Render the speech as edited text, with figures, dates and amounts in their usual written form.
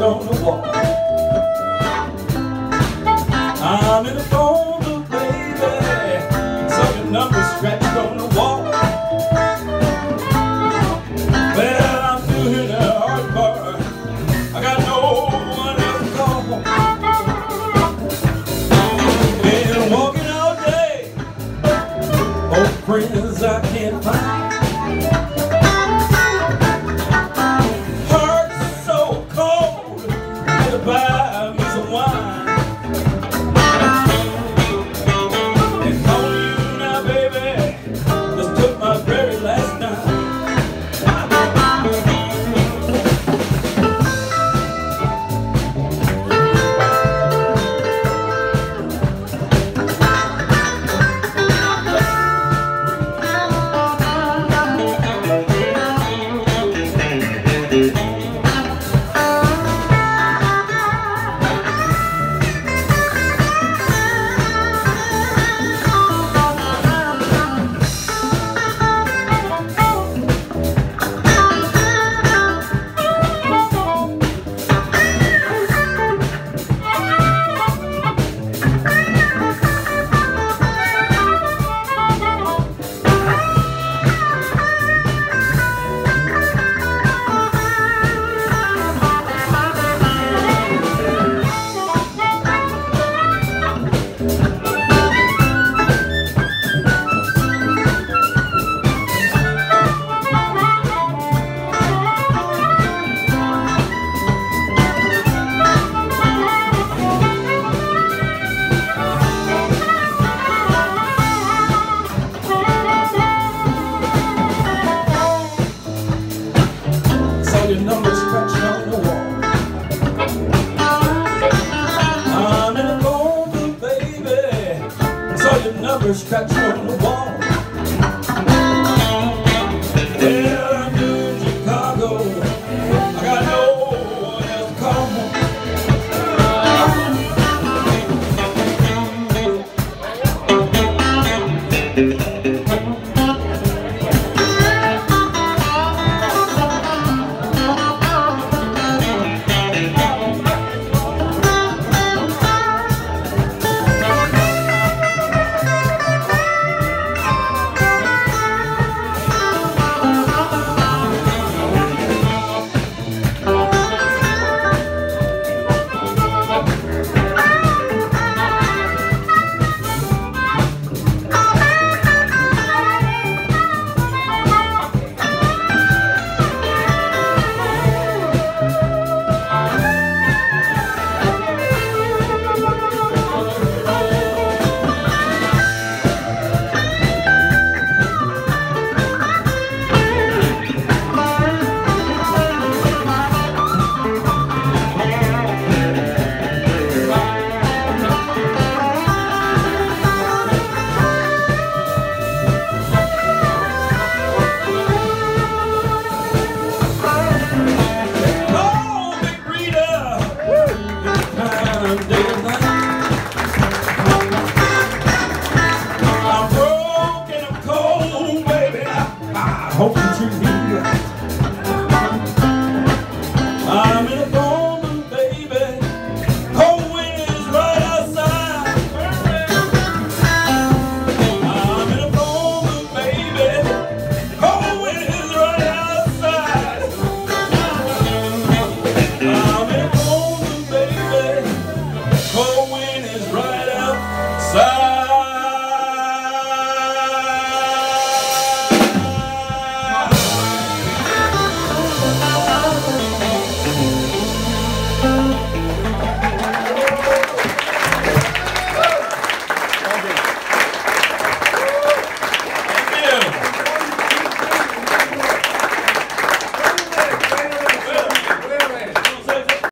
on the wall. I'm in a phone book, baby, saw your number scratched on the wall. Well, I'm doing a hard part, I got no one else to call. Been walking all day, old friends I can't find. Heart's so cold, had to buy me some wine. And calling you now, baby, just took my very last night. Your number scratched on the wall. I'm in a phone book, baby, saw your number scratched on the wall. Well, I'm doing Chicago, I got no one else to call.